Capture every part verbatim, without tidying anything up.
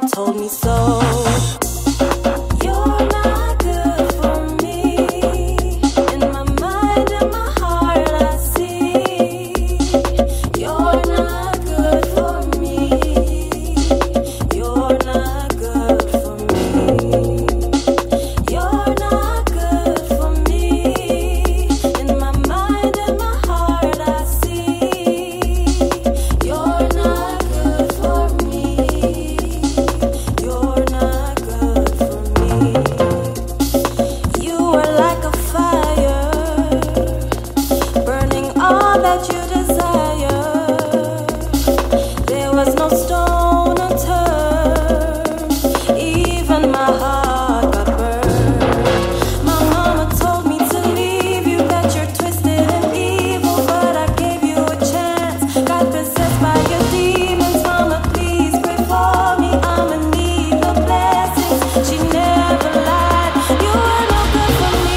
told me so. You're not good for me. In my mind and my heart I see. You're not good for me. You're not good for me. You're not good for me. In my mind and my heart I see. You're not good for me. You're not good for me. You are like a fire, burning all that you desire. There was no stone unturned, even my heart got burned. My mama told me to leave you, that you're twisted and evil, but I gave you a chance. Got possessed by your demons. Mama, please pray for me. I'ma need the blessings. She never lied. You are no good for me.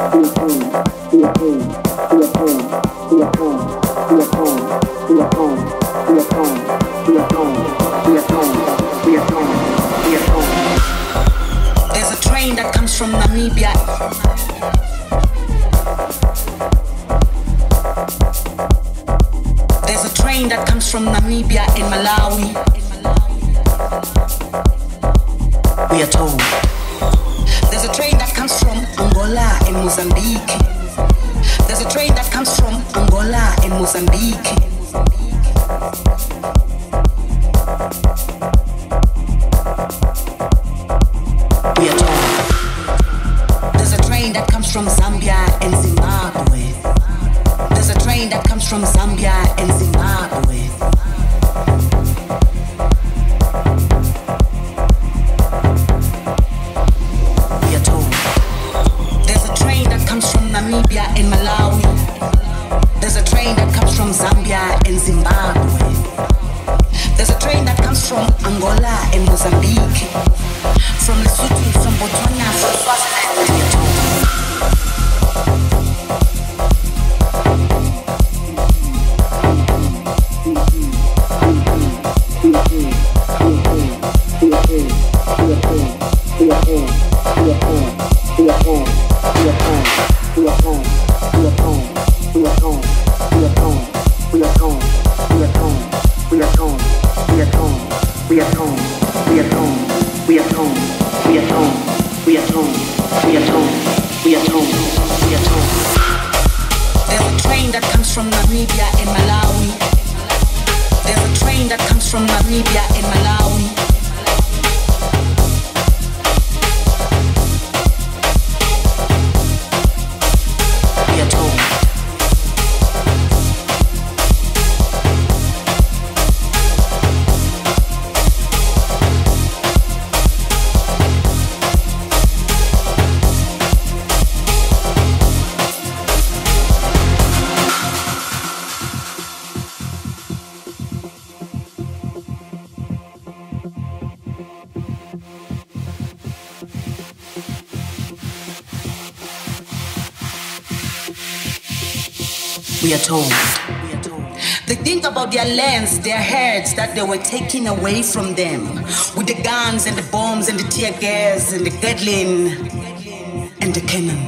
There's a train that comes from Namibia. There's a train that comes from Namibia in Malawi. We are told. There's a train that comes from Angola in Mozambique. There's a train that comes from Angola in Mozambique. We are told. There's a train that comes from Zambia and Zimbabwe. There's a train that comes from Zambia and Zimbabwe. We are told. There's a train that comes from Namibia and Malawi. There's a train that comes from Zambia and Zimbabwe. There's a train that comes from Angola and Mozambique. From Lesotho, from Botswana, from Swaziland. We are told. There's a train that comes from Namibia and Malawi. There's a train that comes from Namibia and Malawi. We are told. We are told. They think about their lands, their herds that they were taking away from them, with the guns and the bombs and the tear gas and the Gatling and the cannon.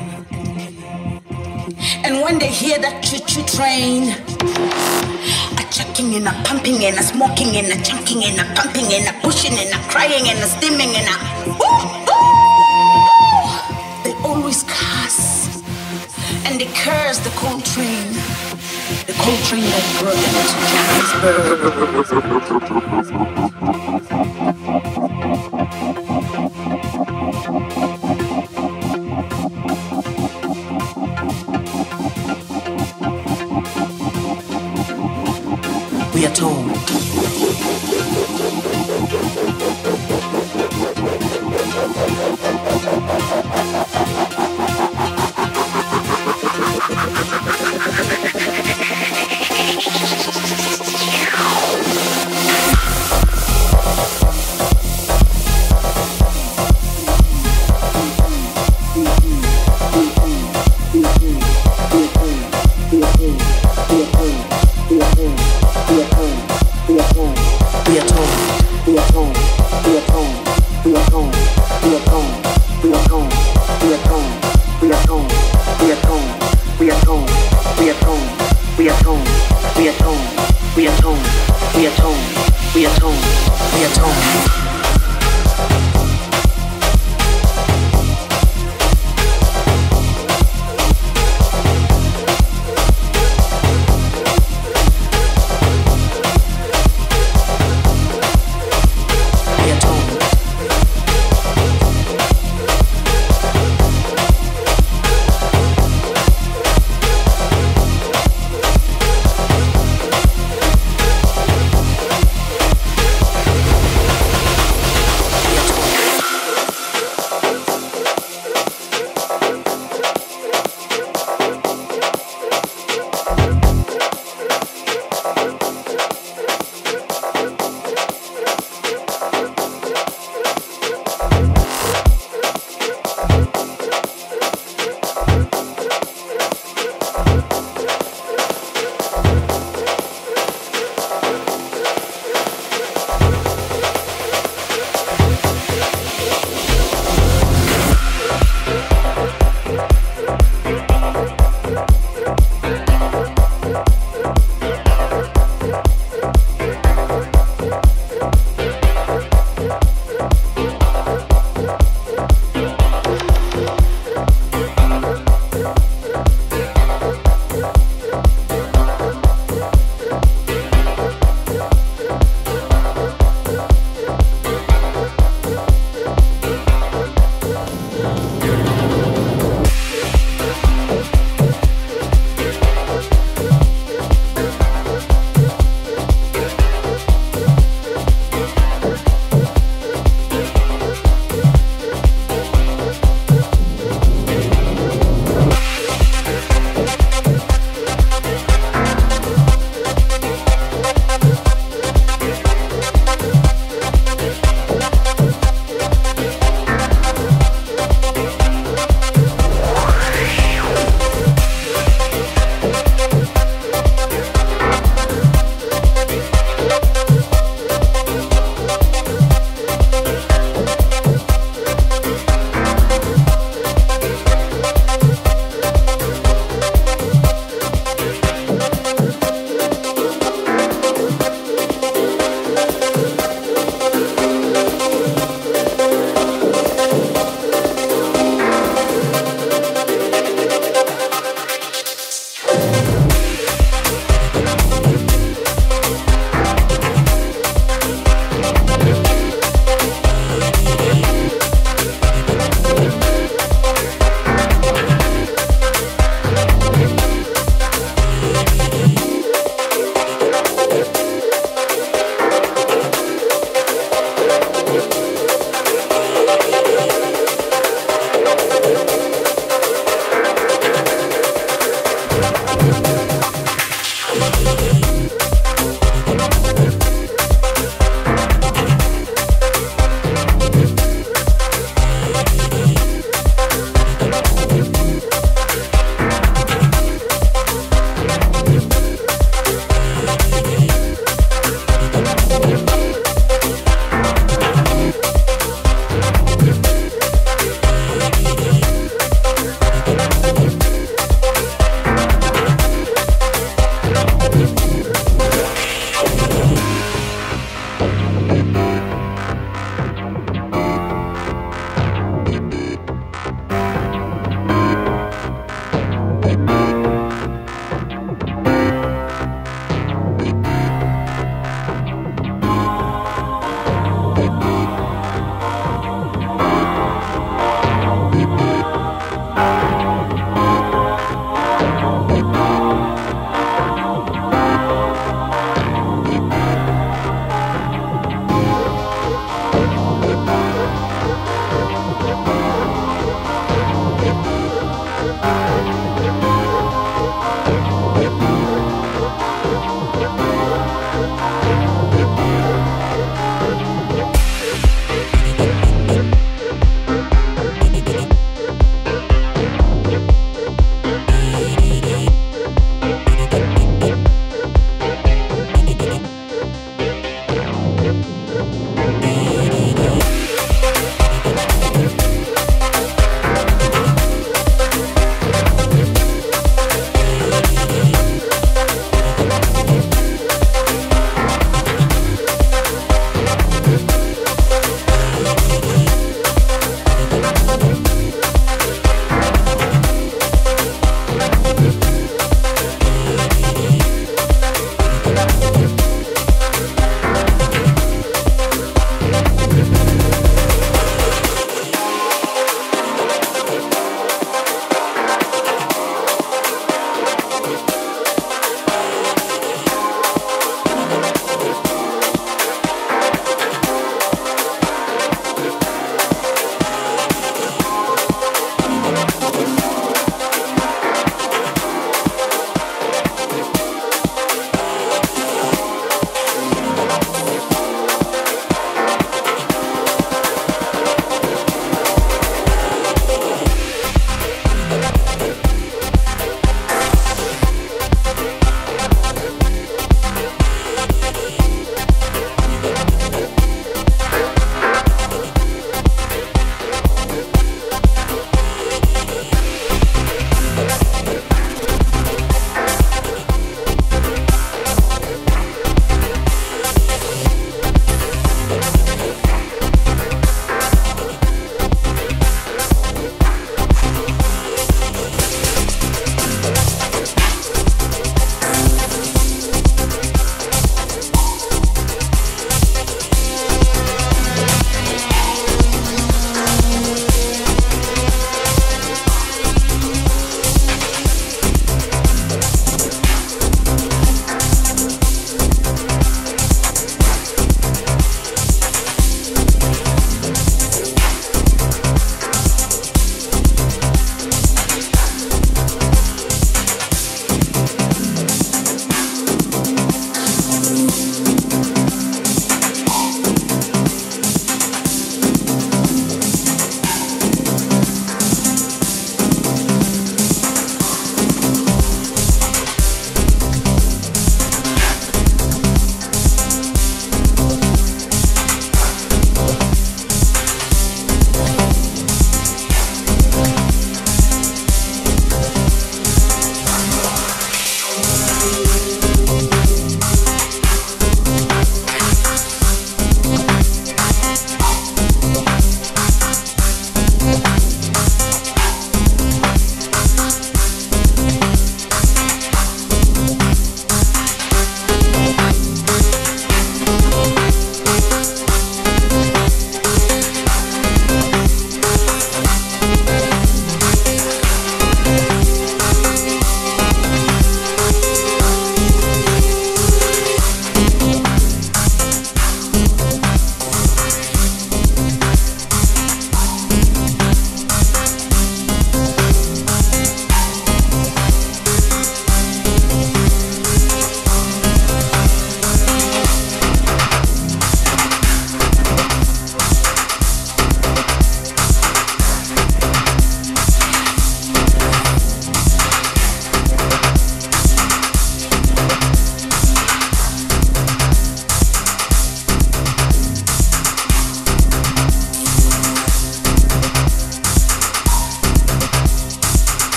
And when they hear that choo-choo train, a chucking and a pumping and a smoking and a chunking and a pumping and a pushing and a crying and a steaming and a ooh, ooh, they always curse. And they curse the coal train, the coal train that brought them to Johannesburg. We are told. We are told.